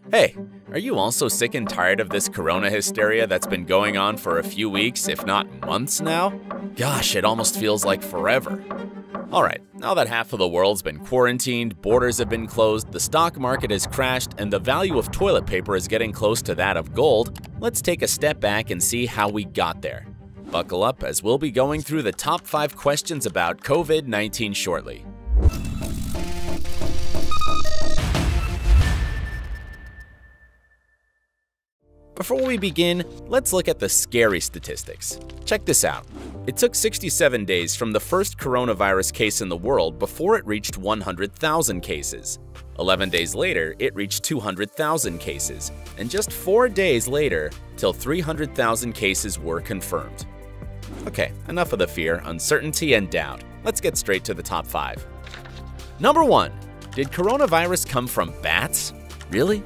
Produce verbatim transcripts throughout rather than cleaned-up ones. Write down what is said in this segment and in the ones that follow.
Hey, are you also sick and tired of this corona hysteria that's been going on for a few weeks, if not months now? Gosh, it almost feels like forever. Alright, now that half of the world's been quarantined, borders have been closed, the stock market has crashed, and the value of toilet paper is getting close to that of gold, let's take a step back and see how we got there. Buckle up as we'll be going through the top five questions about COVID nineteen shortly. Before we begin, let's look at the scary statistics. Check this out. It took sixty-seven days from the first coronavirus case in the world before it reached one hundred thousand cases. eleven days later, it reached two hundred thousand cases, and just four days later, till three hundred thousand cases were confirmed. Okay, enough of the fear, uncertainty, and doubt. Let's get straight to the top five. Number one. Did coronavirus come from bats? Really?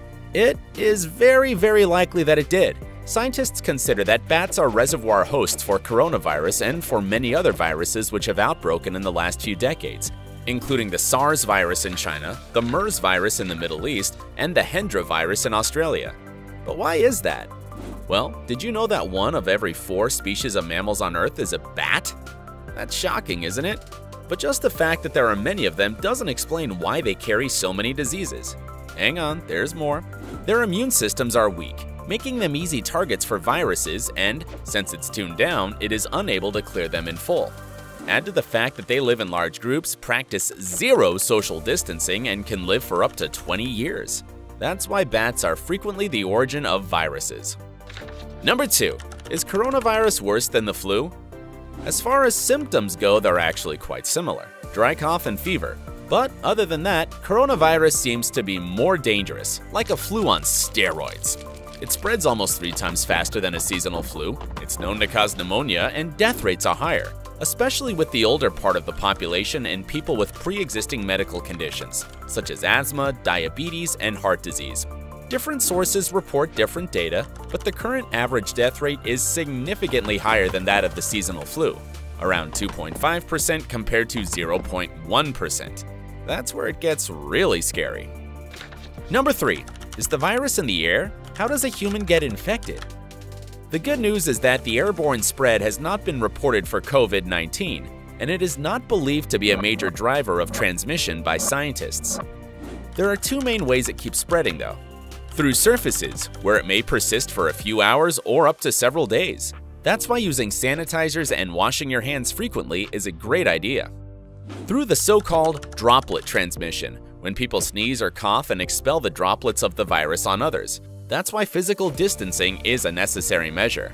It is very, very likely that it did. Scientists consider that bats are reservoir hosts for coronavirus and for many other viruses which have outbroken in the last few decades, including the SARS virus in China, the MERS virus in the Middle East, and the Hendra virus in Australia. But why is that? Well, did you know that one of every four species of mammals on Earth is a bat? That's shocking, isn't it? But just the fact that there are many of them doesn't explain why they carry so many diseases. Hang on, there's more. Their immune systems are weak, making them easy targets for viruses, and since it's tuned down, it is unable to clear them in full. Add to the fact that they live in large groups, practice zero social distancing, and can live for up to twenty years. That's why bats are frequently the origin of viruses. Number two. Is coronavirus worse than the flu? As far as symptoms go, they're actually quite similar. Dry cough and fever. But other than that, coronavirus seems to be more dangerous, like a flu on steroids. It spreads almost three times faster than a seasonal flu, it's known to cause pneumonia, and death rates are higher, especially with the older part of the population and people with pre-existing medical conditions, such as asthma, diabetes, and heart disease. Different sources report different data, but the current average death rate is significantly higher than that of the seasonal flu, around two point five percent compared to zero point one percent. That's where it gets really scary. Number three. Is the virus in the air? How does a human get infected? The good news is that the airborne spread has not been reported for COVID nineteen, and it is not believed to be a major driver of transmission by scientists. There are two main ways it keeps spreading though. Through surfaces, where it may persist for a few hours or up to several days. That's why using sanitizers and washing your hands frequently is a great idea. Through the so-called droplet transmission, when people sneeze or cough and expel the droplets of the virus on others. That's why physical distancing is a necessary measure.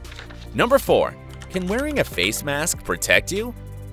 Number four. Can wearing a face mask protect you?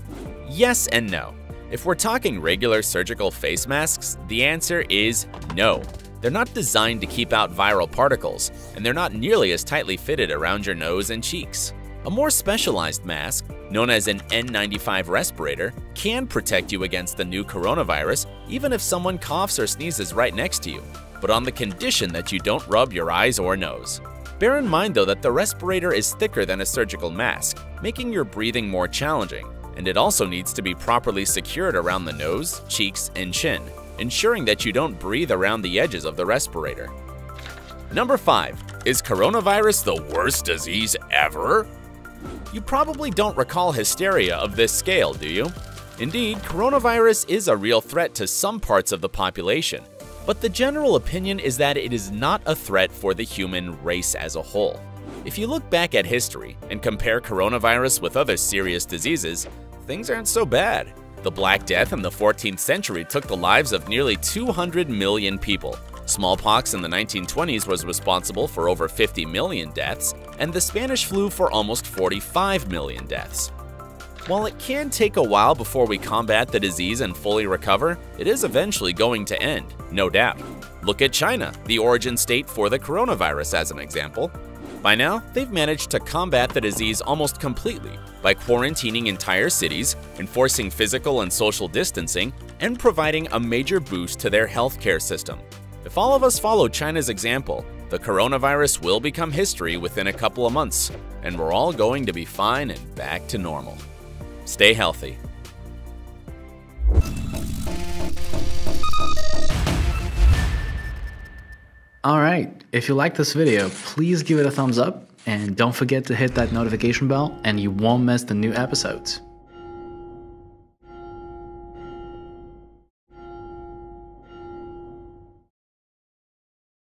Yes and no. If we're talking regular surgical face masks, the answer is no. They're not designed to keep out viral particles, and they're not nearly as tightly fitted around your nose and cheeks. A more specialized mask, known as an N ninety-five respirator, can protect you against the new coronavirus even if someone coughs or sneezes right next to you, but on the condition that you don't rub your eyes or nose. Bear in mind though that the respirator is thicker than a surgical mask, making your breathing more challenging, and it also needs to be properly secured around the nose, cheeks, and chin, ensuring that you don't breathe around the edges of the respirator. Number five. Is coronavirus the worst disease ever? You probably don't recall hysteria of this scale, do you? Indeed, coronavirus is a real threat to some parts of the population, but the general opinion is that it is not a threat for the human race as a whole. If you look back at history and compare coronavirus with other serious diseases, things aren't so bad. The Black Death in the fourteenth century took the lives of nearly two hundred million people. Smallpox in the nineteen twenties was responsible for over fifty million deaths, and the Spanish flu for almost forty-five million deaths. While it can take a while before we combat the disease and fully recover, it is eventually going to end, no doubt. Look at China, the origin state for the coronavirus as an example. By now, they've managed to combat the disease almost completely by quarantining entire cities, enforcing physical and social distancing, and providing a major boost to their healthcare system. If all of us follow China's example, the coronavirus will become history within a couple of months, and we're all going to be fine and back to normal. Stay healthy. Alright, if you like this video, please give it a thumbs up and don't forget to hit that notification bell and you won't miss the new episodes.